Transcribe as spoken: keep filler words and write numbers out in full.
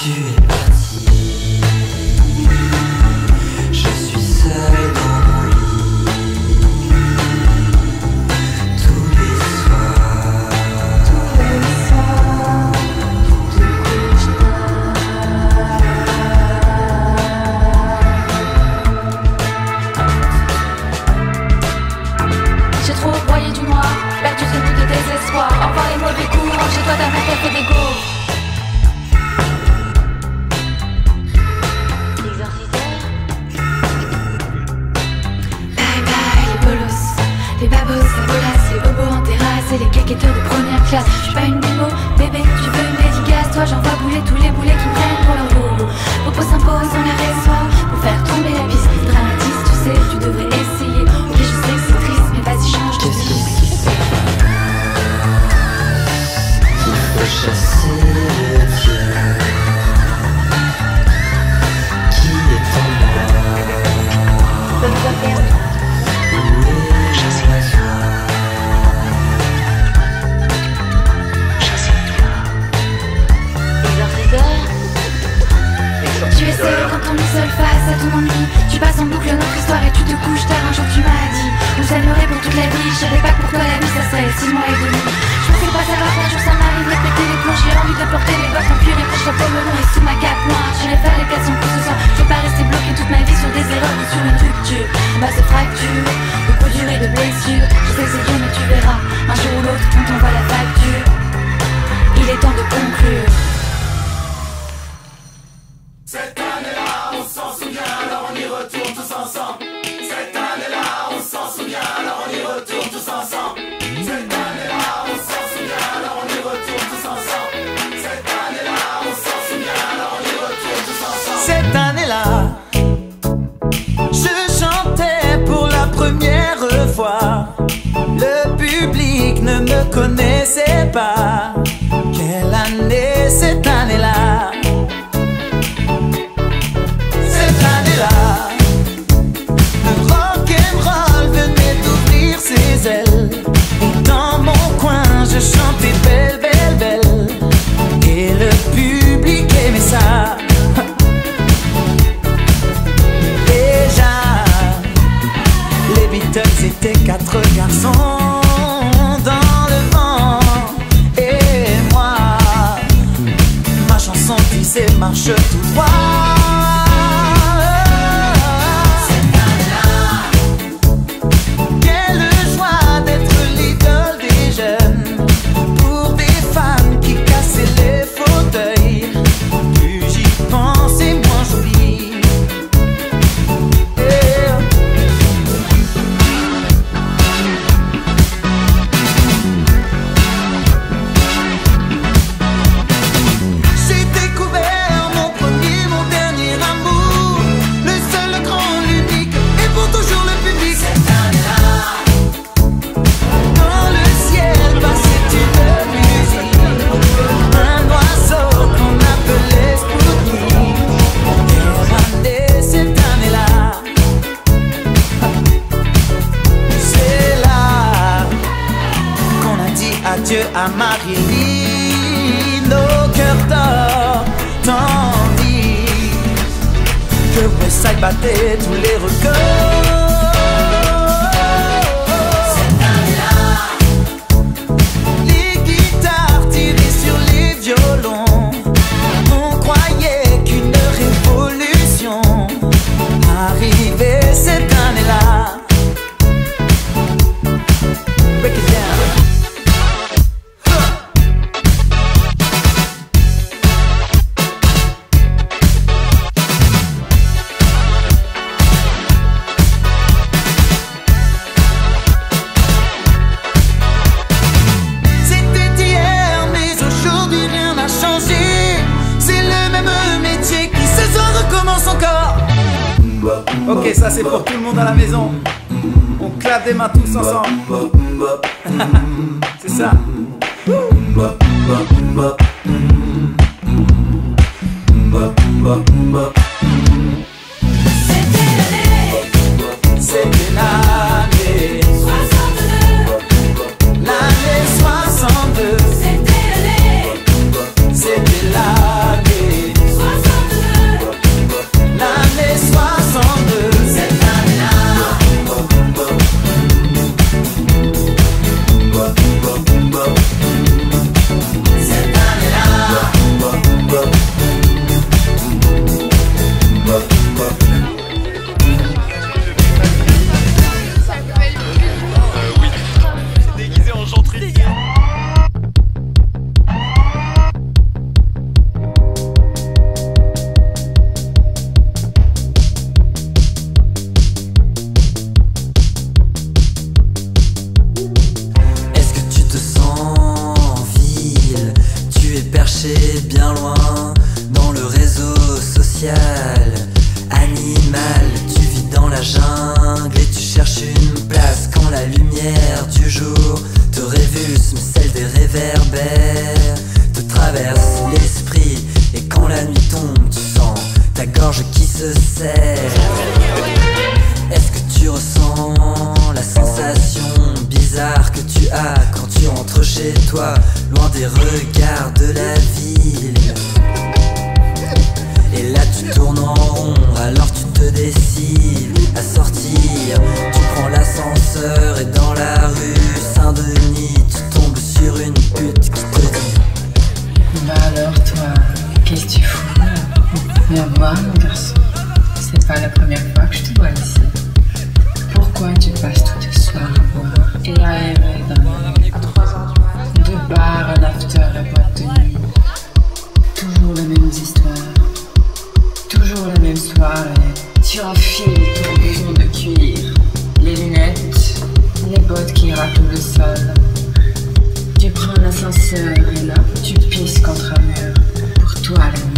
Tu es parti, je suis seul dans mon lit. Tous les soirs, tous les soirs, tu te couches tard. J'ai trop broyé du noir, perdu de doute et désespoir. Au revoir les mauvais coups, chez toi ta mère t'a fait des go. Les babos, les bolas, les bobos en terrasse et les caquetteurs de première classe. Je suis pas une démo, bébé, tu veux une dédicace. Toi j'envoie bouler tous les boulets qui me prennent pour leur bobo. Popo s'impose en arrêt soir pour faire tomber la piste. Dramatise, tu sais, tu devrais essayer. Ok, je sais que c'est triste, mais vas-y change de style. Il faut chasser le Dieu qui est en moi. Tu es seul quand on est seul face à ton ennui. Tu passes en boucle notre histoire et tu te couches tard. Un jour tu m'as dit on s'aimerait pour toute la vie. Je savais pas que pour toi la vie ça serait six mois et demi. Je pensais pas savoir qu'un jour ça m'arriverait de péter les plombs. J'ai envie de porter les bottes en cuir et proche chapeau melon et sous ma cape noire. J'irai faire les quatre cents coups ce soir. Je veux pas rester bloqué toute ma vie sur des erreurs ou sur une rupture. Bah c'est fracture, de coups durs et de blessures. Je sais que c'est dur mais tu verras. Un jour ou l'autre on t'envoie la facture. Il est temps de conclure. Cette année-là, on s'en souvient, alors on y retourne tous ensemble. Cette année-là, on s'en souvient, alors on y retourne tous ensemble. Cette année-là, on s'en souvient, alors on y retourne tous ensemble. Cette année-là, on s'en souvient, alors on y retourne tous ensemble. Cette année-là, je chantais pour la première fois. Le public ne me connaissait pas. Quelle année cette année-là? Le rock'n'roll venait d'ouvrir ses ailes. Et dans mon coin je chantais belle, belle, belle. Et le public aimait ça. Déjà, les Beatles étaient quatre garçons dans le vent. Et moi, ma chanson disait marche tout droit. Adieu à Marie, nos cœurs d'or, tandis que Westside battait tous les records. Cette année-là, les guitares tirées sur les violons, on croyait qu'une révolution arrivait cette année-là. Break it down. Ok, ça c'est pour tout le monde à la maison. On claque des mains tous ensemble. C'est ça. C'était l'année soixante-deux. L'année soixante-deux. C'était l'année. C'était l'année spatial, animal. Tu vis dans la jungle et tu cherches une place. Quand la lumière du jour te révulse, mais celle des réverbères te traverse l'esprit. Et quand la nuit tombe, tu sens ta gorge qui se serre. Est-ce que tu ressens la sensation bizarre que tu as quand tu rentres chez toi, loin des regards de la ville? Et là tu tournes en rond, alors tu te décides à sortir. Tu prends l'ascenseur et dans la rue Saint-Denis, tu tombes sur une pute qui te dit: bah alors toi, qu'est-ce que tu fous là? Viens voir mon garçon, c'est pas la première fois que je te vois ici. Pourquoi tu passes tout le soir à boire et à errer dans la nuit, de bar à l'after à boîte de nuit? Toujours les mêmes histoires, toujours la même soirée. Tu enfiles ton blouson de cuir, les lunettes, les bottes qui raclent le sol. Tu prends l'ascenseur et là, tu pisses contre un mur. Pour toi, la